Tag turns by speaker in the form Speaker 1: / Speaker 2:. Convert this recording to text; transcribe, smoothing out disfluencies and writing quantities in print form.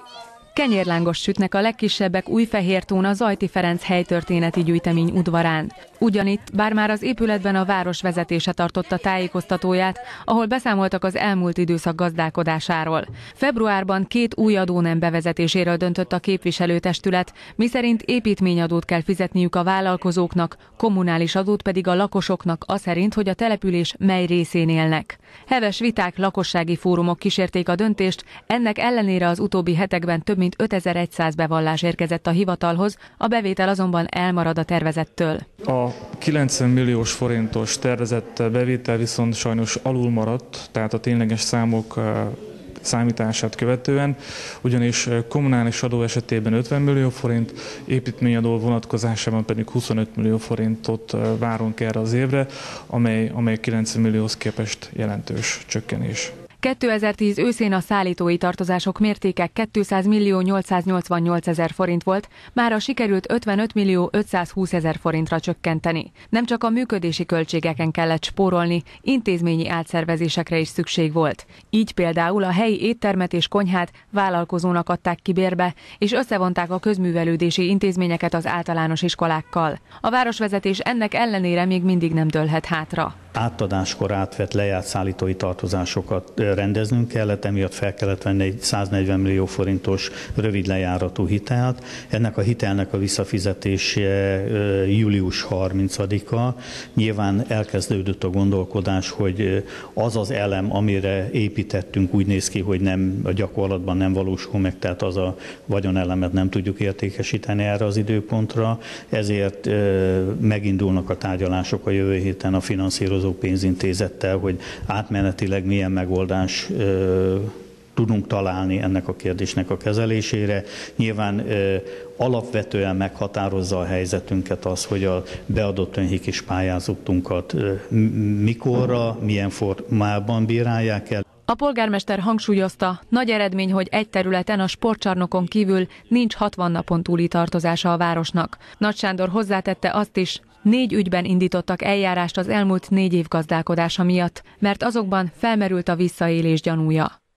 Speaker 1: Kenyérlángos sütnek a legkisebbek Újfehértón a Zajti Ferenc helytörténeti gyűjtemény udvarán. Ugyanitt, bár már az épületben a város vezetése tartotta tájékoztatóját, ahol beszámoltak az elmúlt időszak gazdálkodásáról. Februárban 2 új adónem bevezetéséről döntött a képviselőtestület, miszerint építményadót kell fizetniük a vállalkozóknak, kommunális adót pedig a lakosoknak aszerint, hogy a település mely részén élnek. Heves viták, lakossági fórumok kísérték a döntést, ennek ellenére az utóbbi hetekben több mint 5100 bevallás érkezett a hivatalhoz, a bevétel azonban elmarad a tervezettől.
Speaker 2: A 90 milliós forintos tervezett bevétel viszont sajnos alul maradt, tehát a tényleges számok számítását követően, ugyanis kommunális adó esetében 50 millió forint, építményadó vonatkozásában pedig 25 millió forintot várunk erre az évre, amely 90 millióhoz képest jelentős csökkenés.
Speaker 1: 2010 őszén a szállítói tartozások mértéke 200 millió 888 ezer forint volt, mára sikerült 55 millió 520 ezer forintra csökkenteni. Nem csak a működési költségeken kellett spórolni, intézményi átszervezésekre is szükség volt. Így például a helyi éttermet és konyhát vállalkozónak adták ki bérbe, és összevonták a közművelődési intézményeket az általános iskolákkal. A városvezetés ennek ellenére még mindig nem dőlhet hátra.
Speaker 3: Átadáskor átvett lejárt szállítói tartozásokat rendeznünk kellett, emiatt fel kellett venni egy 140 millió forintos rövid lejáratú hitelt. Ennek a hitelnek a visszafizetése július 30-a. Nyilván elkezdődött a gondolkodás, hogy az az elem, amire építettünk, úgy néz ki, hogy a gyakorlatban nem valósul meg, tehát az a vagyonelemet nem tudjuk értékesíteni erre az időpontra. Ezért megindulnak a tárgyalások a jövő héten a finanszírozó pénzintézettel, hogy átmenetileg milyen megoldást tudunk találni ennek a kérdésnek a kezelésére. Nyilván alapvetően meghatározza a helyzetünket az, hogy a beadott önhikis pályázatunkat mikorra, milyen formában bírálják el.
Speaker 1: A polgármester hangsúlyozta, nagy eredmény, hogy egy területen a sportcsarnokon kívül nincs 60 napon túli tartozása a városnak. Nagy Sándor hozzátette azt is, 4 ügyben indítottak eljárást az elmúlt 4 év gazdálkodása miatt, mert azokban felmerült a visszaélés gyanúja.